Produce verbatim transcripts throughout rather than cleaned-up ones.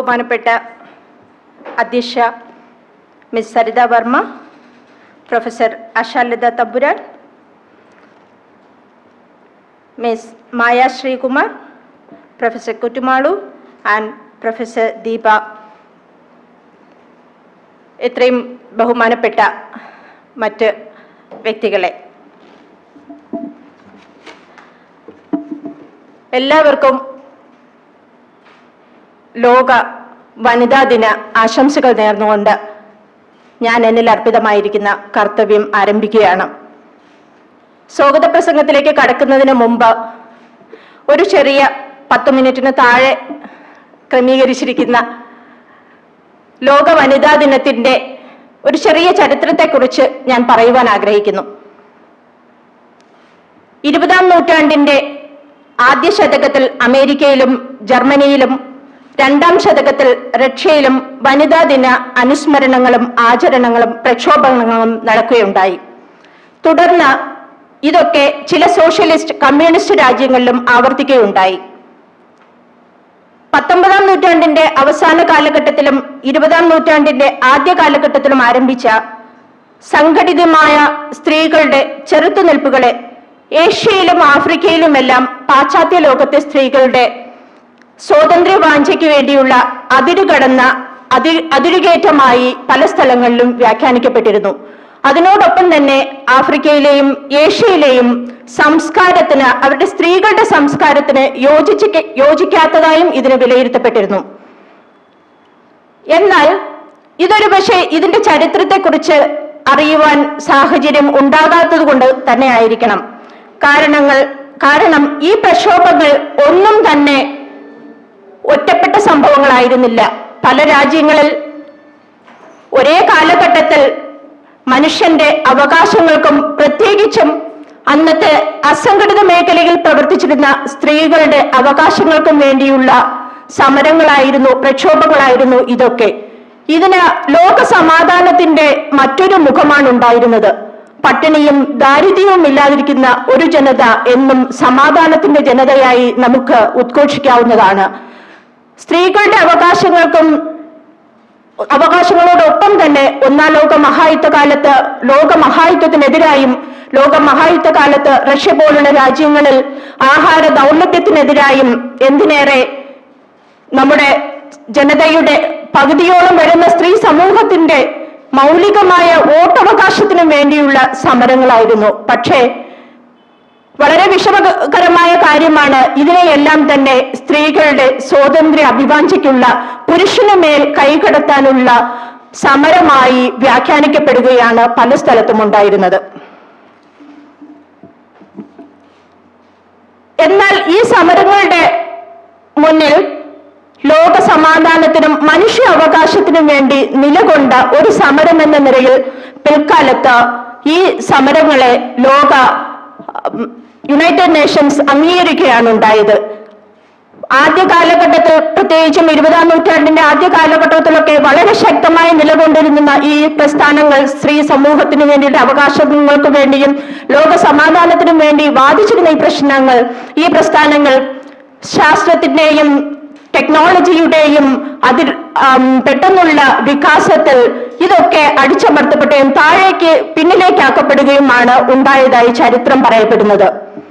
ബഹുമാനപ്പെട്ട അധ്യക്ഷ Miss Saritha Varma, professor Ashalatha Thampuran, Miss Maya Sreekumar, professor Kuttumalu and professor Deepa, ഇത്രയും ബഹുമാനപ്പെട്ട മറ്റ് വ്യക്തികളെ, എല്ലാവർക്കും ലോക വനിതാ ദിന ആശംസകൾ നേർന്നുകൊണ്ട് ഞാൻ എന്നിൽ അർപ്പിതമായിരിക്കുന്ന കർത്തവ്യം ആരംഭിക്കുകയാണ്. സ്വാഗത പ്രസംഗത്തിലേക്ക് കടക്കുന്നതിന് മുമ്പ് ഒരു ചെറിയ പത്ത് മിനിറ്റിന് താഴെ ക്രമീകരിച്ചിരിക്കുന്ന ലോക വനിതാ ദിനത്തിന്റെ ഒരു ചെറിയ ചരിത്രത്തെക്കുറിച്ച് ഞാൻ പറയുവാൻ ആഗ്രഹിക്കുന്നു. ഇരുപതാം നൂറ്റാണ്ടിന്റെ ആദ്യ ശതകത്തിൽ അമേരിക്കയിലും ജർമ്മനിയിലും രണ്ടാം ശതകത്തിൽ റഷ്യയിലും വനിതാ ദിന അനുസ്മരണങ്ങളും ആചരണങ്ങളും പ്രക്ഷോഭങ്ങളും നടക്കുകയുണ്ടായി. തുടർന്ന് ഇതൊക്കെ ചില സോഷ്യലിസ്റ്റ് കമ്മ്യൂണിസ്റ്റ് രാജ്യങ്ങളിലും ആവർത്തിക്കുകയുണ്ടായി. പത്തൊമ്പതാം നൂറ്റാണ്ടിന്റെ അവസാന കാലഘട്ടത്തിലും ഇരുപതാം നൂറ്റാണ്ടിന്റെ ആദ്യ കാലഘട്ടത്തിലും ആരംഭിച്ച സംഘടിതമായ സ്ത്രീകളുടെ ചെറുത്തുനിൽപ്പുകളെ ഏഷ്യയിലും ആഫ്രിക്കയിലുമെല്ലാം പാശ്ചാത്യ ലോകത്തെ സ്ത്രീകളുടെ സ്വാതന്ത്ര്യവാഞ്ചയ്ക്ക് വേണ്ടിയുള്ള അതിരുകടന്ന അതി അതിരുകയറ്റമായി പല സ്ഥലങ്ങളിലും വ്യാഖ്യാനിക്കപ്പെട്ടിരുന്നു. അതിനോടൊപ്പം തന്നെ ആഫ്രിക്കയിലെയും ഏഷ്യയിലെയും സംസ്കാരത്തിന്, അവരുടെ സ്ത്രീകളുടെ സംസ്കാരത്തിന് യോജിച്ച് യോജിക്കാത്തതായും ഇതിന് വിലയിരുത്തപ്പെട്ടിരുന്നു. എന്നാൽ ഇതൊരു പക്ഷേ ഇതിന്റെ ചരിത്രത്തെക്കുറിച്ച് അറിയുവാൻ സാഹചര്യം ഉണ്ടാകാത്തത് കൊണ്ട് തന്നെ ആയിരിക്കണം. കാരണങ്ങൾ കാരണം ഈ പ്രക്ഷോഭങ്ങൾ ഒന്നും തന്നെ ഒറ്റപ്പെട്ട സംഭവങ്ങളായിരുന്നില്ല. പല രാജ്യങ്ങളിൽ ഒരേ കാലഘട്ടത്തിൽ മനുഷ്യന്റെ അവകാശങ്ങൾക്കും പ്രത്യേകിച്ചും അന്നത്തെ അസംഘടിത മേഖലയിൽ പ്രവർത്തിച്ചിരുന്ന സ്ത്രീകളുടെ അവകാശങ്ങൾക്കും വേണ്ടിയുള്ള സമരങ്ങളായിരുന്നു, പ്രക്ഷോഭങ്ങളായിരുന്നു ഇതൊക്കെ. ഇതിന് ലോക സമാധാനത്തിന്റെ മറ്റൊരു മുഖമാണ് ഉണ്ടായിരുന്നത്. പട്ടിണിയും ദാരിദ്ര്യവും ഇല്ലാതിരിക്കുന്ന ഒരു ജനത എന്നും സമാധാനത്തിന്റെ ജനതയായി നമുക്ക് ഉദ്ഘോഷിക്കാവുന്നതാണ്. സ്ത്രീകളുടെ അവകാശങ്ങൾക്കും അവകാശങ്ങളോടൊപ്പം തന്നെ ഒന്നാം ലോക മഹായുദ്ധ കാലത്ത് ലോക മഹായുദ്ധത്തിനെതിരായും ലോക മഹായുദ്ധ കാലത്ത് റഷ്യ പോലുള്ള രാജ്യങ്ങളിൽ ആഹാര ദൗർലഭ്യത്തിനെതിരായും എന്തിനേറെ നമ്മുടെ ജനതയുടെ പകുതിയോളം വരുന്ന സ്ത്രീ സമൂഹത്തിന്റെ മൗലികമായ വോട്ടവകാശത്തിനും വേണ്ടിയുള്ള സമരങ്ങളായിരുന്നു. പക്ഷേ വളരെ വിഷമകരമായ കാര്യമാണ്, ഇതിനെയെല്ലാം തന്നെ സ്ത്രീകളുടെ സ്വാതന്ത്ര്യ അഭിവാഞ്ചയ്ക്കുള്ള പുരുഷന് മേൽ കൈകടത്താനുള്ള സമരമായി വ്യാഖ്യാനിക്കപ്പെടുകയാണ് പല സ്ഥലത്തും ഉണ്ടായിരുന്നത്. എന്നാൽ ഈ സമരങ്ങളുടെ മുന്നിൽ ലോക സമാധാനത്തിനും മനുഷ്യ അവകാശത്തിനും വേണ്ടി നിലകൊണ്ട ഒരു സമരം എന്ന നിലയിൽ പിൽക്കാലത്ത് ഈ സമരങ്ങളെ ലോക യുണൈറ്റഡ് നേഷൻസ് അംഗീകരിക്കുകയാണ് ഉണ്ടായത്. ആദ്യ കാലഘട്ടത്തിൽ, പ്രത്യേകിച്ചും ഇരുപതാം നൂറ്റാണ്ടിന്റെ ആദ്യ കാലഘട്ടത്തിലൊക്കെ വളരെ ശക്തമായി നിലകൊണ്ടിരുന്ന ഈ പ്രസ്ഥാനങ്ങൾ സ്ത്രീ സമൂഹത്തിന് വേണ്ടിയിട്ട് അവകാശങ്ങൾക്ക് വേണ്ടിയും ലോക സമാധാനത്തിനും വേണ്ടി വാദിച്ചിരുന്ന ഈ പ്രശ്നങ്ങൾ ഈ പ്രസ്ഥാനങ്ങൾ ശാസ്ത്രത്തിന്റെയും ടെക്നോളജിയുടെയും അതിൽ പെട്ടെന്നുള്ള വികാസത്തിൽ ഇതൊക്കെ അടിച്ചമർത്തപ്പെടുകയും താഴേക്ക് പിന്നിലേക്കാക്കപ്പെടുകയുമാണ് ഉണ്ടായതായി ചരിത്രം പറയപ്പെടുന്നത്.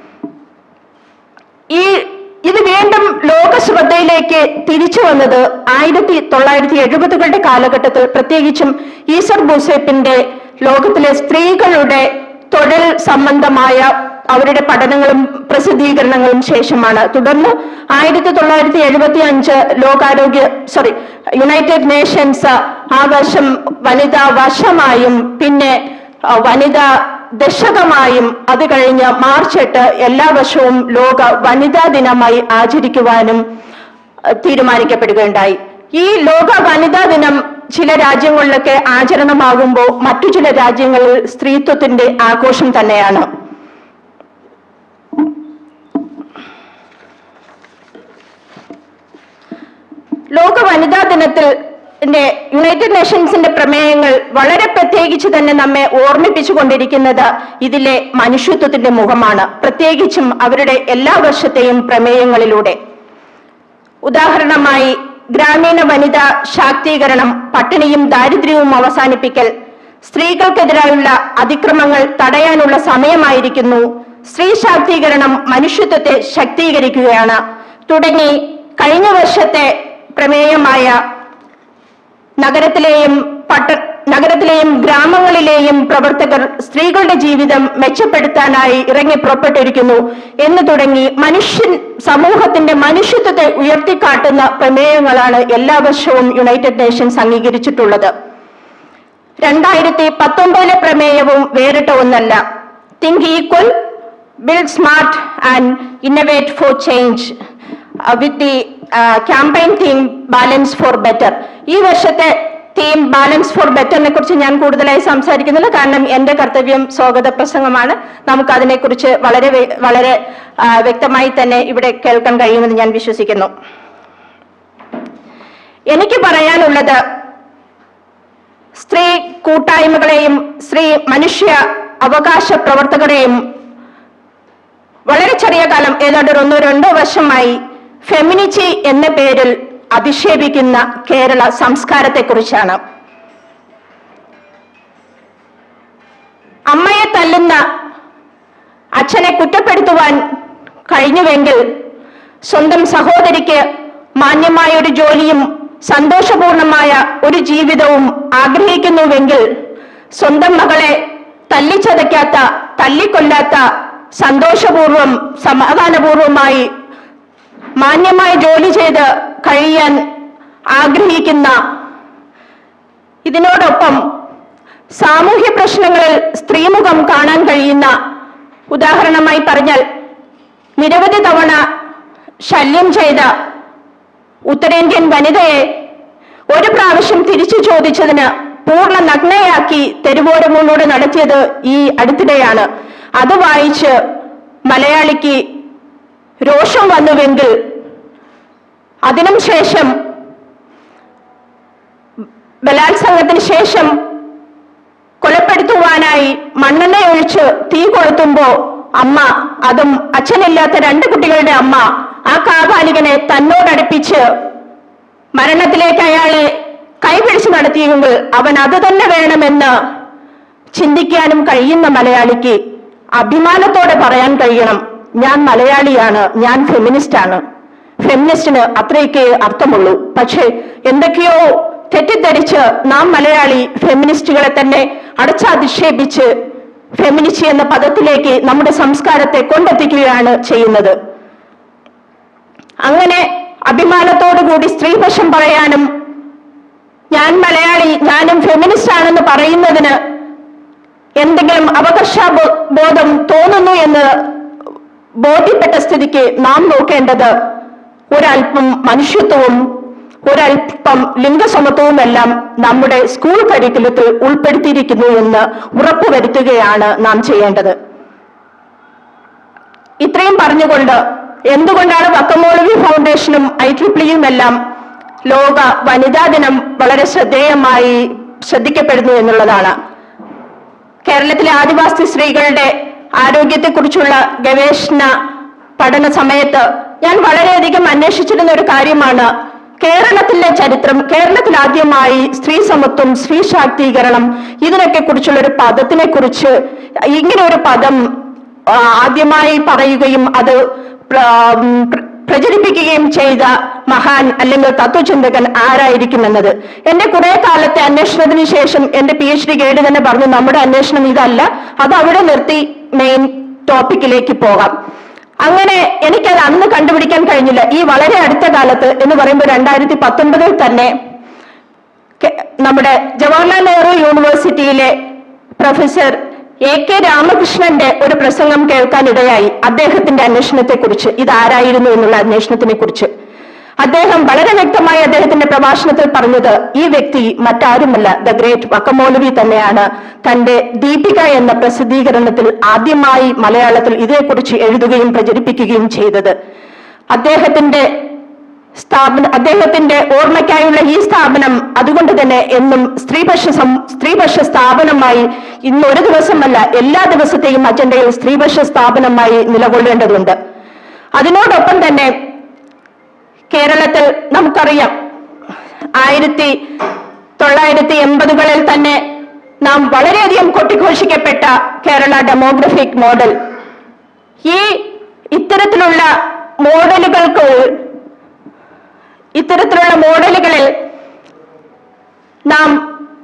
ഈ ഇത് വീണ്ടും ലോക ശ്രദ്ധയിലേക്ക് തിരിച്ചു വന്നത് ആയിരത്തി തൊള്ളായിരത്തി എഴുപതുകളുടെ കാലഘട്ടത്തിൽ, പ്രത്യേകിച്ചും ഈസർ ബൂസേപ്പിന്റെ ലോകത്തിലെ സ്ത്രീകളുടെ തൊഴിൽ സംബന്ധമായ അവരുടെ പഠനങ്ങളും പ്രസിദ്ധീകരണങ്ങളും ശേഷമാണ്. തുടർന്ന് ആയിരത്തി തൊള്ളായിരത്തി എഴുപത്തി അഞ്ച് ലോകാരോഗ്യ സോറി യുണൈറ്റഡ് നേഷൻസ് ആ വർഷം വനിതാ വർഷമായും പിന്നെ വനിതാ ദശകമായും അത് കഴിഞ്ഞ് മാർച്ച് എട്ട് എല്ലാ വർഷവും ലോക വനിതാ ദിനമായി ആചരിക്കുവാനും തീരുമാനിക്കപ്പെടുകയുണ്ടായി. ഈ ലോക വനിതാ ദിനം ചില രാജ്യങ്ങളിലൊക്കെ ആചരണമാകുമ്പോൾ മറ്റു ചില രാജ്യങ്ങളിൽ സ്ത്രീത്വത്തിന്റെ ആഘോഷം തന്നെയാണ്. ലോക വനിതാ ദിനത്തിൽ യുണൈറ്റഡ് നേഷൻസിന്റെ പ്രമേയങ്ങൾ വളരെ പ്രത്യേകിച്ച് തന്നെ നമ്മെ ഓർമ്മിപ്പിച്ചുകൊണ്ടിരിക്കുന്നത് ഇതിലെ മനുഷ്യത്വത്തിന്റെ മുഖമാണ്, പ്രത്യേകിച്ചും അവരുടെ എല്ലാ വർഷത്തെയും പ്രമേയങ്ങളിലൂടെ. ഉദാഹരണമായി ഗ്രാമീണ വനിതാ ശാക്തീകരണം, പട്ടിണിയും ദാരിദ്ര്യവും അവസാനിപ്പിക്കൽ, സ്ത്രീകൾക്കെതിരായുള്ള അതിക്രമങ്ങൾ തടയാനുള്ള സമയമായിരിക്കുന്നു, സ്ത്രീ ശാക്തീകരണം മനുഷ്യത്വത്തെ ശാക്തീകരിക്കുകയാണ് തുടങ്ങി കഴിഞ്ഞ വർഷത്തെ പ്രമേയമായ നഗരത്തിലെയും പട്ട നഗരത്തിലെയും ഗ്രാമങ്ങളിലെയും പ്രവർത്തകർ സ്ത്രീകളുടെ ജീവിതം മെച്ചപ്പെടുത്താനായി ഇറങ്ങി പുറപ്പെട്ടിരിക്കുന്നു എന്ന് തുടങ്ങി മനുഷ്യൻ സമൂഹത്തിന്റെ മനുഷ്യത്വത്തെ ഉയർത്തിക്കാട്ടുന്ന പ്രമേയങ്ങളാണ് എല്ലാ വർഷവും യുണൈറ്റഡ് നേഷൻസ് അംഗീകരിച്ചിട്ടുള്ളത്. രണ്ടായിരത്തി പത്തൊമ്പതിലെ പ്രമേയവും വേറിട്ട ഒന്നല്ല. Think equal, build smart and innovate for change with the campaign theme balance for better. ഈ വർഷത്തെ തീം ബാലൻസ് ഫോർ ബെറ്ററിനെ കുറിച്ച് ഞാൻ കൂടുതലായി സംസാരിക്കുന്നില്ല, കാരണം എന്റെ കർത്തവ്യം സ്വാഗത പ്രസംഗമാണ്. നമുക്ക് അതിനെക്കുറിച്ച് വളരെ വളരെ വ്യക്തമായി തന്നെ ഇവിടെ കേൾക്കാൻ കഴിയുമെന്ന് ഞാൻ വിശ്വസിക്കുന്നു. എനിക്ക് പറയാനുള്ളത് സ്ത്രീ കൂട്ടായ്മകളെയും സ്ത്രീ മനുഷ്യ അവകാശ പ്രവർത്തകരെയും വളരെ ചെറിയ കാലം, ഏതാണ്ട് ഒന്നോ രണ്ടോ വർഷമായി ഫെമിനിറ്റി എന്ന പേരിൽ അധിക്ഷേപിക്കുന്ന കേരള സംസ്കാരത്തെക്കുറിച്ചാണ്. അമ്മയെ തല്ലുന്ന അച്ഛനെ കുറ്റപ്പെടുത്തുവാൻ കഴിഞ്ഞുവെങ്കിൽ, സ്വന്തം സഹോദരിക്ക് മാന്യമായ ഒരു ജോലിയും സന്തോഷപൂർണമായ ഒരു ജീവിതവും ആഗ്രഹിക്കുന്നുവെങ്കിൽ, സ്വന്തം മകളെ തല്ലിച്ചതയ്ക്കാത്ത, തല്ലിക്കൊല്ലാത്ത, സന്തോഷപൂർവം സമാധാനപൂർവമായി മാന്യമായ ജോലി ചെയ്ത് കഴിയാൻ ആഗ്രഹിക്കുന്ന, ഇതിനോടൊപ്പം സാമൂഹ്യ പ്രശ്നങ്ങളിൽ സ്ത്രീമുഖം കാണാൻ കഴിയുന്ന, ഉദാഹരണമായി പറഞ്ഞാൽ നിരവധി തവണ ശല്യം ചെയ്ത ഉത്തരേന്ത്യൻ വനിതയെ ഒരു പ്രാവശ്യം തിരിച്ചു ചോദിച്ചതിന് പൂർണ്ണ നഗ്നയാക്കി തെരുവോരങ്ങളിലൂടെ നടത്തിയത് ഈ അടുത്തിടെയാണ്. അത് വായിച്ച് മലയാളിക്ക് രോഷം വന്നുവെങ്കിൽ, അതിനും ശേഷം ബലാത്സംഗത്തിന് ശേഷം കൊലപ്പെടുത്തുവാനായി മണ്ണെണ്ണ ഒഴിച്ച് തീ കൊളുത്തുമ്പോ അമ്മ, അതും അച്ഛനില്ലാത്ത രണ്ട് കുട്ടികളുടെ അമ്മ, ആ കാപാലികനെ തന്നോടടുപ്പിച്ച് മരണത്തിലേക്ക് അയാളെ കൈപിടിച്ച് നടത്തിയെങ്കിൽ അവൻ അത് തന്നെ വേണമെന്ന് ചിന്തിക്കാനും കഴിയുന്ന മലയാളിക്ക് അഭിമാനത്തോടെ പറയാൻ കഴിയണം, ഞാൻ മലയാളിയാണ്, ഞാൻ ഫെമിനിസ്റ്റ് ആണ്. ഫെമിനിസ്റ്റിന് അത്രയൊക്കെ അർത്ഥമുള്ളൂ. പക്ഷേ എന്തൊക്കെയോ തെറ്റിദ്ധരിച്ച് നാം മലയാളി ഫെമിനിസ്റ്റുകളെ തന്നെ അടച്ചാധിക്ഷേപിച്ച് ഫെമിനിസ്റ്റ് എന്ന പദത്തിലേക്ക് നമ്മുടെ സംസ്കാരത്തെ കൊണ്ടെത്തിക്കുകയാണ് ചെയ്യുന്നത്. അങ്ങനെ അഭിമാനത്തോടുകൂടി സ്ത്രീപക്ഷം പറയാനും ഞാൻ മലയാളി, ഞാനും ഫെമിനിസ്റ്റ് ആണെന്ന് പറയുന്നതിന് എന്തെങ്കിലും അവകാശബോധം തോന്നുന്നു എന്ന് ബോധ്യപ്പെട്ട സ്ഥിതിക്ക് നാം നോക്കേണ്ടത് ഒരൽപ്പം മനുഷ്യത്വവും ഒരൽപ്പം ലിംഗസമത്വവും എല്ലാം നമ്മുടെ സ്കൂൾ കരിക്കുലത്തിൽ ഉൾപ്പെടുത്തിയിരിക്കുന്നു എന്ന് ഉറപ്പുവരുത്തുകയാണ് നാം ചെയ്യേണ്ടത്. ഇത്രയും പറഞ്ഞുകൊണ്ട് എന്തുകൊണ്ടാണ് വക്കം മൗലവി ഫൗണ്ടേഷനും ഐ ട്രിപ്പിളിയും എല്ലാം ലോക വനിതാ ദിനം വളരെ ശ്രദ്ധേയമായി ശ്രദ്ധിക്കപ്പെടുന്നു എന്നുള്ളതാണ്. കേരളത്തിലെ ആദിവാസി സ്ത്രീകളുടെ ആരോഗ്യത്തെക്കുറിച്ചുള്ള ഗവേഷണ പഠന സമയത്ത് ഞാൻ വളരെയധികം അന്വേഷിച്ചിരുന്ന ഒരു കാര്യമാണ് കേരളത്തിലെ ചരിത്രം. കേരളത്തിൽ ആദ്യമായി സ്ത്രീ സമത്വം, സ്ത്രീ ശാക്തീകരണം, ഇതിനൊക്കെ കുറിച്ചുള്ള ഒരു പദത്തിനെ കുറിച്ച്, ഇങ്ങനെ ഒരു പദം ആദ്യമായി പറയുകയും അത് പ്രചരിപ്പിക്കുകയും ചെയ്ത മഹാൻ അല്ലെങ്കിൽ തത്വചിന്തകൻ ആരായിരിക്കുമെന്നത്. എന്റെ കുറെ കാലത്തെ അന്വേഷണത്തിന് ശേഷം എന്റെ പി എച്ച് ഡി ഗൈഡ് തന്നെ പറഞ്ഞു, നമ്മുടെ അന്വേഷണം ഇതല്ല, അത് അവിടെ നിർത്തി മെയിൻ ടോപ്പിക്കിലേക്ക് പോകാം. അങ്ങനെ എനിക്കത് അന്ന് കണ്ടുപിടിക്കാൻ കഴിഞ്ഞില്ല. ഈ വളരെ അടുത്ത കാലത്ത് എന്ന് പറയുമ്പോൾ രണ്ടായിരത്തി പത്തൊൻപതിൽ തന്നെ നമ്മുടെ ജവഹർലാൽ നെഹ്റു യൂണിവേഴ്സിറ്റിയിലെ പ്രൊഫസർ എ കെ രാമകൃഷ്ണന്റെ ഒരു പ്രസംഗം കേൾക്കാനിടയായി. അദ്ദേഹത്തിന്റെ അന്വേഷണത്തെ കുറിച്ച്, ഇതാരായിരുന്നു എന്നുള്ള അന്വേഷണത്തിനെ കുറിച്ച് അദ്ദേഹം വളരെ വ്യക്തമായി അദ്ദേഹത്തിന്റെ പ്രഭാഷണത്തിൽ പറഞ്ഞത്, ഈ വ്യക്തി മറ്റാരുമല്ല, ദ ഗ്രേറ്റ് വക്കം മൗലവി തന്നെയാണ്. തന്റെ ദീപിക എന്ന പ്രസിദ്ധീകരണത്തിൽ ആദ്യമായി മലയാളത്തിൽ ഇതേക്കുറിച്ച് എഴുതുകയും പ്രചരിപ്പിക്കുകയും ചെയ്തത്. അദ്ദേഹത്തിന്റെ സ്ഥാപനം, അദ്ദേഹത്തിന്റെ ഓർമ്മയ്ക്കായുള്ള ഈ സ്ഥാപനം അതുകൊണ്ട് തന്നെ എന്നും സ്ത്രീപക്ഷ സ്ത്രീപക്ഷ സ്ഥാപനമായി ഇന്ന് ഒരു ദിവസമല്ല എല്ലാ ദിവസത്തെയും അജണ്ടയിൽ സ്ത്രീപക്ഷ സ്ഥാപനമായി നിലകൊള്ളേണ്ടതുണ്ട്. അതിനോടൊപ്പം തന്നെ കേരളത്തിൽ നമുക്കറിയാം ആയിരത്തി തൊള്ളായിരത്തി എൺപതുകളിൽ തന്നെ നാം വളരെയധികം കൊട്ടിഘോഷിക്കപ്പെട്ട കേരള ഡെമോഗ്രഫിക് മോഡൽ. ഈ ഇത്തരത്തിലുള്ള മോഡലുകൾക്ക് ഇത്തരത്തിലുള്ള മോഡലുകളിൽ നാം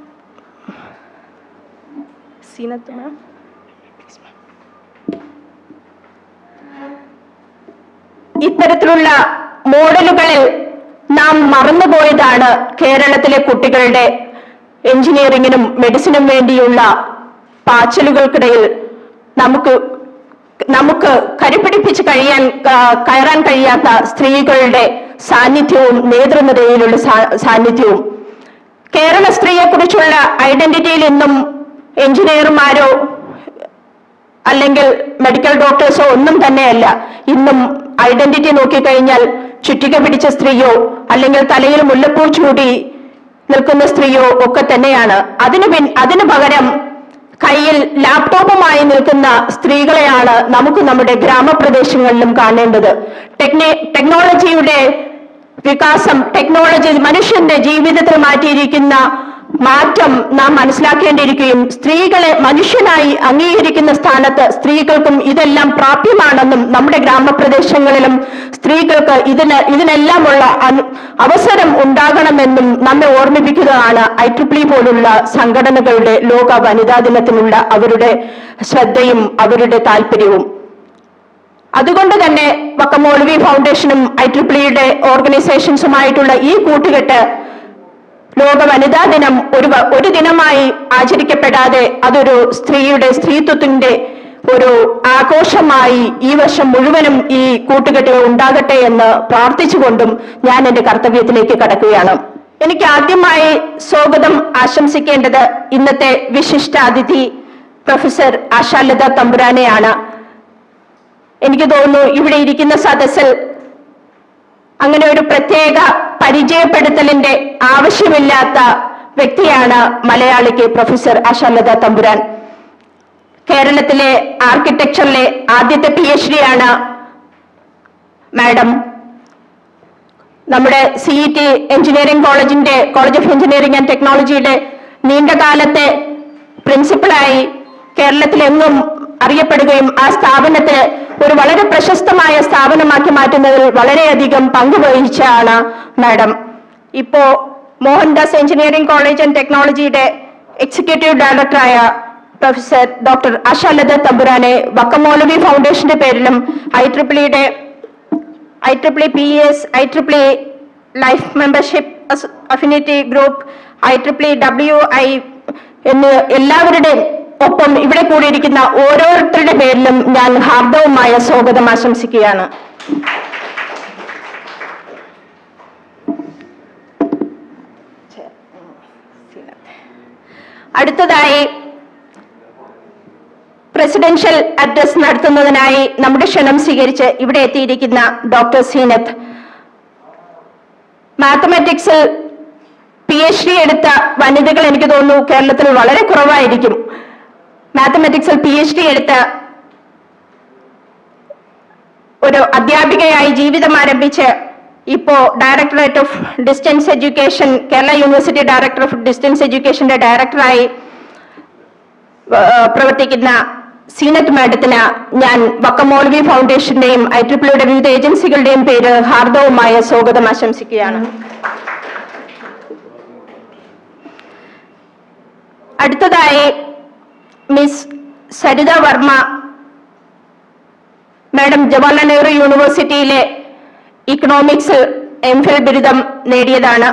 ഇത്തരത്തിലുള്ള മോഡലുകളിൽ നാം മറന്നുപോയതാണ് കേരളത്തിലെ കുട്ടികളുടെ എഞ്ചിനീയറിംഗിനും മെഡിസിനും വേണ്ടിയുള്ള പാച്ചലുകൾക്കിടയിൽ നമുക്ക് നമുക്ക് കരുപിടിപ്പിച്ച് കഴിയാൻ കയറാൻ കഴിയാത്ത സ്ത്രീകളുടെ സാന്നിധ്യവും നേതൃനിരയിലുള്ള സാന്നിധ്യവും. കേരള സ്ത്രീയെ കുറിച്ചുള്ള ഐഡന്റിറ്റിയിൽ ഇന്നും എഞ്ചിനീയർമാരോ അല്ലെങ്കിൽ മെഡിക്കൽ ഡോക്ടേഴ്സോ ഒന്നും തന്നെയല്ല. ഇന്നും ഐഡന്റിറ്റി നോക്കിക്കഴിഞ്ഞാൽ ചുറ്റിക പിടിച്ച സ്ത്രീയോ അല്ലെങ്കിൽ തലയിൽ മുല്ലപ്പൂ ചൂടി നിൽക്കുന്ന സ്ത്രീയോ ഒക്കെ തന്നെയാണ്. അതിന് പിൻ അതിനു പകരം കയ്യിൽ ലാപ്ടോപ്പുമായി നിൽക്കുന്ന സ്ത്രീകളെയാണ് നമുക്ക് നമ്മുടെ ഗ്രാമപ്രദേശങ്ങളിലും കാണേണ്ടത്. ടെക്നേ ടെക്നോളജിയുടെ വികാസം, ടെക്നോളജി മനുഷ്യന്റെ ജീവിതത്തിൽ മാറ്റിയിരിക്കുന്ന മാറ്റം നാം മനസ്സിലാക്കേണ്ടിയിരിക്കുകയും സ്ത്രീകളെ മനുഷ്യനായി അംഗീകരിക്കുന്ന സ്ഥാനത്ത് സ്ത്രീകൾക്കും ഇതെല്ലാം പ്രാപ്യമാണെന്നും നമ്മുടെ ഗ്രാമപ്രദേശങ്ങളിലും സ്ത്രീകൾക്ക് ഇതിന് ഇതിനെല്ലാമുള്ള അവസരം ഉണ്ടാകണമെന്നും നമ്മെ ഓർമ്മിപ്പിക്കുന്നതാണ് ഐ ട്രിപ്പിൾ ഇ പോലുള്ള സംഘടനകളുടെ ലോക വനിതാ ദിനത്തിനുള്ള അവരുടെ ശ്രദ്ധയും അവരുടെ താല്പര്യവും. അതുകൊണ്ട് തന്നെ വക്കം മൗലവി ഫൗണ്ടേഷനും ഐ ട്രിപ്പിൾ ഇയുടെ ഓർഗനൈസേഷൻസുമായിട്ടുള്ള ഈ കൂട്ടുകെട്ട് ലോക വനിതാ ദിനം ഒരു ഒരു ദിനമായി ആചരിക്കപ്പെടാതെ അതൊരു സ്ത്രീയുടെ സ്ത്രീത്വത്തിന്റെ ഒരു ആഘോഷമായി ഈ വർഷം മുഴുവനും ഈ കൂട്ടുകെട്ടുകൾ ഉണ്ടാകട്ടെ എന്ന് പ്രാർത്ഥിച്ചുകൊണ്ടും ഞാൻ എന്റെ കർത്തവ്യത്തിലേക്ക് കടക്കുകയാണ്. എനിക്ക് ആദ്യമായി സ്വാഗതം ആശംസിക്കേണ്ടത് ഇന്നത്തെ വിശിഷ്ട അതിഥി പ്രൊഫസർ ആശാലത തമ്പുരാനെയാണ്. എനിക്ക് തോന്നുന്നു ഇവിടെ ഇരിക്കുന്ന സദസ്സിൽ അങ്ങനെ ഒരു പ്രത്യേക പരിചയപ്പെടുത്തലിന്റെ ആവശ്യമില്ലാത്ത വ്യക്തിയാണ് മലയാളിക്ക് പ്രൊഫസർ ആശാലത തമ്പുരാൻ. കേരളത്തിലെ ആർക്കിടെക്ചറിലെ ആദ്യത്തെ പി എച്ച് ഡി ആണ് മാഡം. നമ്മുടെ സി ഇ ടി എഞ്ചിനീയറിംഗ് കോളേജിന്റെ കോളേജ് ഓഫ് എഞ്ചിനീയറിംഗ് ആൻഡ് ടെക്നോളജിയുടെ നീണ്ടകാലത്തെ പ്രിൻസിപ്പളായി കേരളത്തിലെങ്ങും അറിയപ്പെടുകയും ആ സ്ഥാപനത്തെ ഒരു വളരെ പ്രശസ്തമായ സ്ഥാപനമാക്കി മാറ്റുന്നതിൽ വളരെയധികം പങ്കുവഹിച്ചാണ് മാഡം. ഇപ്പോ മോഹൻദാസ് എഞ്ചിനീയറിംഗ് കോളേജ് ആൻഡ് ടെക്നോളജിയുടെ എക്സിക്യൂട്ടീവ് ഡയറക്ടറായ പ്രൊഫസർ ഡോക്ടർ ആശാലത തമ്പുരാനെ വക്കം മൗലവി ഫൗണ്ടേഷന്റെ പേരിലും ഐ ട്രിപ്പിൾ ഇയുടെ I triple E P S, I triple E life membership affinity group, I triple E W I എന്ന് എല്ലാവരുടെയും ഒപ്പം ഇവിടെ കൂടിയിരിക്കുന്ന ഓരോരുത്തരുടെ പേരിലും ഞാൻ ഹാർദവമായ സ്വാഗതം ആശംസിക്കുകയാണ്. അടുത്തതായി പ്രസിഡൻഷ്യൽ അഡ്രസ് നടത്തുന്നതിനായി നമ്മുടെ ക്ഷണം സ്വീകരിച്ച് ഇവിടെ എത്തിയിരിക്കുന്ന ഡോക്ടർ സീനത്ത്. മാത്തമാറ്റിക്സിൽ പി എച്ച് ഡി എടുത്ത വനിതകൾ എനിക്ക് തോന്നുന്നു കേരളത്തിൽ വളരെ കുറവായിരിക്കും. മാത്തമാറ്റിക്സിൽ പി എച്ച് ഡി എടുത്ത ഒരു അധ്യാപികയായി ജീവിതം ആരംഭിച്ച് ഇപ്പോ directorate of distance education, Kerala university director of distance എഡ്യൂക്കേഷന്റെ ഡയറക്ടറായി പ്രവർത്തിക്കുന്ന സീനത്ത് മാഡത്തിന് ഞാൻ വക്കം മൗലവി ഫൗണ്ടേഷന്റെയും ഐ ട്രിപ്പിൾ ഇയുടെ വിവിധ ഏജൻസികളുടെയും പേര് ഹാർദവമായ സ്വാഗതം ആശംസിക്കുകയാണ്. അടുത്തതായി മിസ് സരിത വർമ്മ മാഡം ജവഹർലാൽ നെഹ്റു യൂണിവേഴ്സിറ്റിയിലെ ഇക്കണോമിക്സ് എം ഫിൽ ബിരുദം നേടിയതാണ്.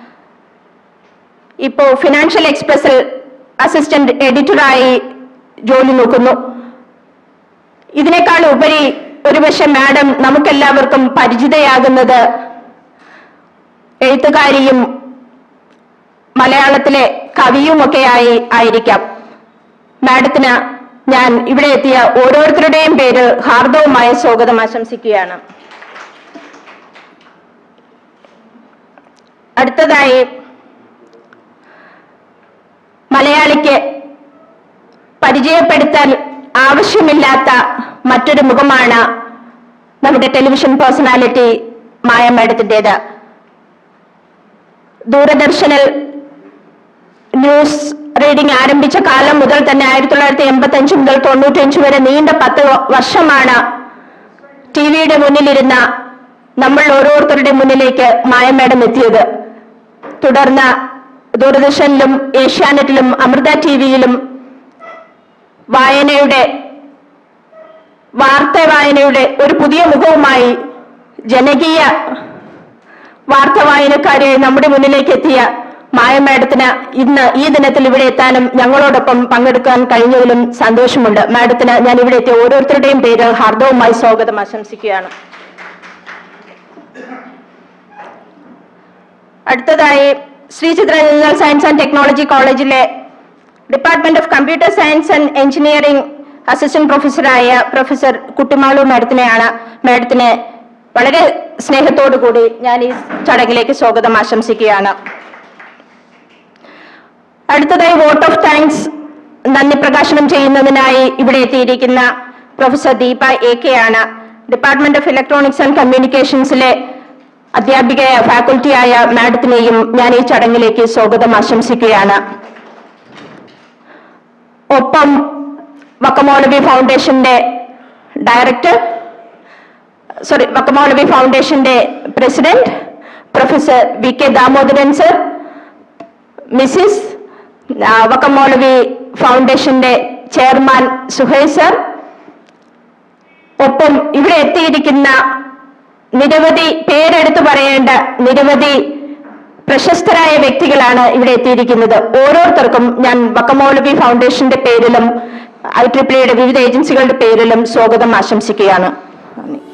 ഇപ്പോ ഫിനാൻഷ്യൽ എക്സ്പ്രസിൽ അസിസ്റ്റന്റ് എഡിറ്ററായി ജോലി നോക്കുന്നു. ഇതിനേക്കാൾ ഉപരി ഒരുപക്ഷെ മാഡം നമുക്കെല്ലാവർക്കും പരിചിതയാകുന്നത് എഴുത്തുകാരിയും മലയാളത്തിലെ കവിയുമൊക്കെയായി ആയിരിക്കാം. മാഡത്തിന് ഞാൻ ഇവിടെ എത്തിയ ഓരോരുത്തരുടെയും പേര് ഹാർദവമായ സ്വാഗതം ആശംസിക്കുകയാണ്. അടുത്തതായി മലയാളിക്ക് പരിചയപ്പെടുത്താൻ ആവശ്യമില്ലാത്ത മറ്റൊരു മുഖമാണ് നമ്മുടെ ടെലിവിഷൻ പേഴ്സണാലിറ്റി മായ മാഡത്തിൻ്റെത്. ദൂരദർശനിൽ ന്യൂസ് റീഡിംഗ് ആരംഭിച്ച കാലം മുതൽ തന്നെ ആയിരത്തി തൊള്ളായിരത്തി എൺപത്തി അഞ്ച് മുതൽ തൊണ്ണൂറ്റഞ്ച് വരെ നീണ്ട പത്ത് വർഷമാണ് ടി വിയുടെ മുന്നിലിരുന്ന നമ്മൾ ഓരോരുത്തരുടെ മുന്നിലേക്ക് മായ മാഡം എത്തിയത്. തുടർന്ന് ദൂരദർശനിലും ഏഷ്യാനെറ്റിലും അമൃത ടി വിയിലും വായനയുടെ വാർത്ത വായനയുടെ ഒരു പുതിയ മുഖവുമായി ജനകീയ വാർത്ത വായനക്കാരെ നമ്മുടെ മുന്നിലേക്ക് എത്തിയ മായ മാഡത്തിന് ഇന്ന് ഈ ദിനത്തിൽ ഇവിടെ എത്താനും ഞങ്ങളോടൊപ്പം പങ്കെടുക്കാൻ കഴിഞ്ഞതിലും സന്തോഷമുണ്ട്. മാഡത്തിന് ഞാൻ ഇവിടെ എത്തിയ ഓരോരുത്തരുടെയും പേര് ഹാർദവുമായി സ്വാഗതം ആശംസിക്കുകയാണ്. അടുത്തതായി Sreechitra science and technology college department of computer science and engineering assistant പ്രൊഫസറായ പ്രൊഫസർ കുട്ടിമാളു മാഡത്തിനെയാണ് മാഡത്തിനെ വളരെ സ്നേഹത്തോടു കൂടി ഞാൻ ഈ ചടങ്ങിലേക്ക് സ്വാഗതം ആശംസിക്കുകയാണ്. അടുത്തതായി വോട്ട് ഓഫ് താങ്ക്സ് നന്ദി പ്രകാശനം ചെയ്യുന്നതിനായി ഇവിടെ എത്തിയിരിക്കുന്ന പ്രൊഫസർ ദീപ എ കെ ആണ്. ഡിപ്പാർട്ട്മെന്റ് ഓഫ് ഇലക്ട്രോണിക്സ് ആൻഡ് കമ്മ്യൂണിക്കേഷൻസിലെ അധ്യാപിക ഫാക്കൽറ്റിയായ മാഡത്തിനെയും ഞാൻ ഈ ചടങ്ങിലേക്ക് സ്വാഗതം ആശംസിക്കുകയാണ്. ഒപ്പം വക്കം മൗലവി ഫൗണ്ടേഷന്റെ ഡയറക്ടർ സോറി വക്കം മൗലവി ഫൗണ്ടേഷന്റെ president professor V K Damodaran sir, mrs Vakkom Moulavi ഫൗണ്ടേഷന്റെ ചെയർമാൻ സുഹൈൽ സർ, ഒപ്പം ഇവിടെ എത്തിയിരിക്കുന്ന നിരവധി പേരെടുത്തു പറയേണ്ട നിരവധി പ്രശസ്തരായ വ്യക്തികളാണ് ഇവിടെ എത്തിയിരിക്കുന്നത്. ഓരോരുത്തർക്കും ഞാൻ വക്കം മൗലവി ഫൗണ്ടേഷന്റെ പേരിലും ഐ ട്രിപ്പിൾ ഇയുടെ വിവിധ ഏജൻസികളുടെ പേരിലും സ്വാഗതം ആശംസിക്കുകയാണ്.